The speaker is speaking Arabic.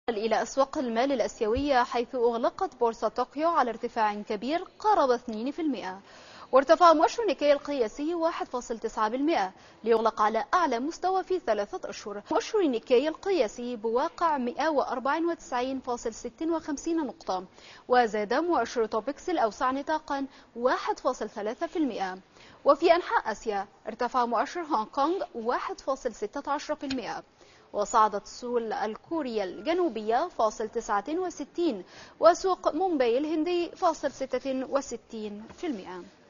إلى أسواق المال الآسيوية، حيث أغلقت بورصة طوكيو على ارتفاع كبير قارب 2%، وارتفع مؤشر نيكي القياسي 1.9% ليغلق على أعلى مستوى في 3 أشهر. مؤشر نيكي القياسي بواقع 194.56 نقطة، وزاد مؤشر توبكس الأوسع نطاقا 1.3%. وفي أنحاء آسيا ارتفع مؤشر هونغ كونغ 1.16%، وصعدت سول الكوريا الجنوبية 0.69، وسوق مومباي الهندي 0.66%.